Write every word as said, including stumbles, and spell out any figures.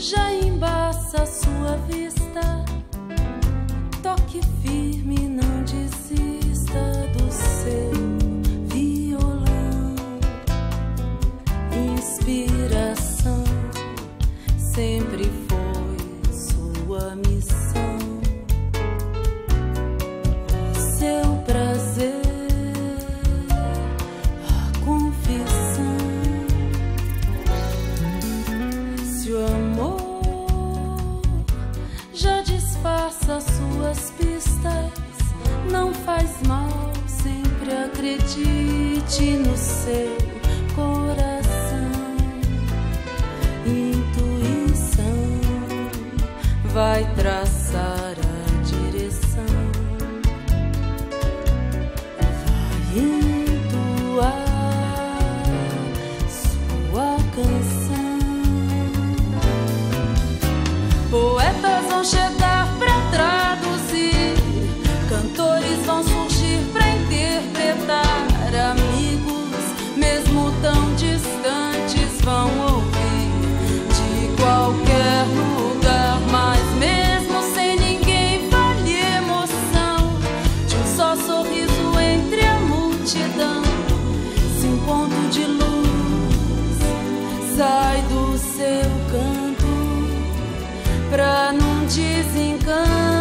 já embaça a sua vista. Toque firme, não desista do seu violão. Inspiração sempre foi sua missão. Seu prazer, a confissão. Se o amor já disfarça suas pistas, não faz mal, sempre acredite no seu coração. Intuição vai traçar a direção, vai entoar sua canção. Poetas vão chegar pra traduzir, cantores vão surgir pra interpretar, amigos, mesmo tão distantes, vão ouvir de qualquer lugar. Mas mesmo sem ninguém vale emoção de um só sorriso entre a multidão. Se um ponto de luz sai do seu canto pra num desencanto,